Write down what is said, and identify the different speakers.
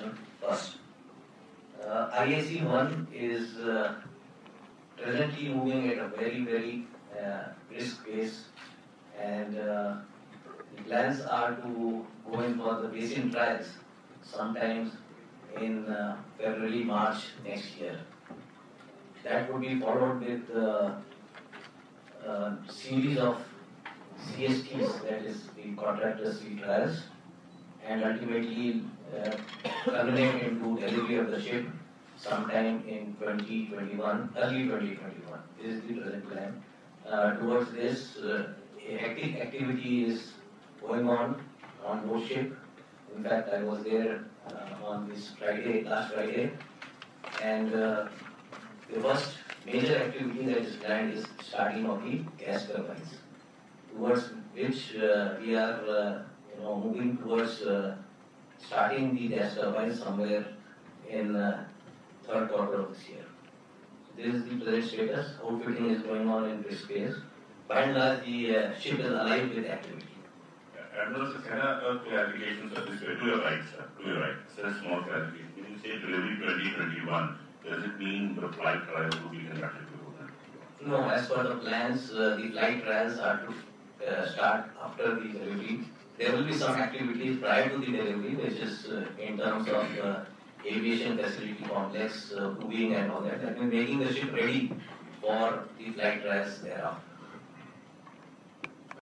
Speaker 1: operation first. IAC-1 is presently moving at a very brisk pace, and the plans are to go in for the basin trials sometimes in February, March next year. That would be followed with a series of CSTs, that is the contractor sea trials, and ultimately culminate into delivery of the ship sometime in 2021, early 2021. This is the present plan. Towards this, hectic activity is going on board ship. In fact, I was there on this Friday, last Friday, and the first major activity that is planned is starting of the gas turbines, towards which we are moving towards starting the gas turbines somewhere in third quarter of this year. This is the present status. Outfitting is going on in this phase. By and large, the ship is alive with activity.
Speaker 2: Admiral Saxena, a clarification, sir. This way, to your right, sir. To your right. Sir, small clarification. When you say delivery 2021, does it mean the flight trials will be conducted before that?
Speaker 1: No, as per the plans, the flight trials are to start after the delivery. There will be some activities prior to the delivery, which is in terms of aviation facility complex, crewing and all that. That means making the ship ready for the flight trials thereafter.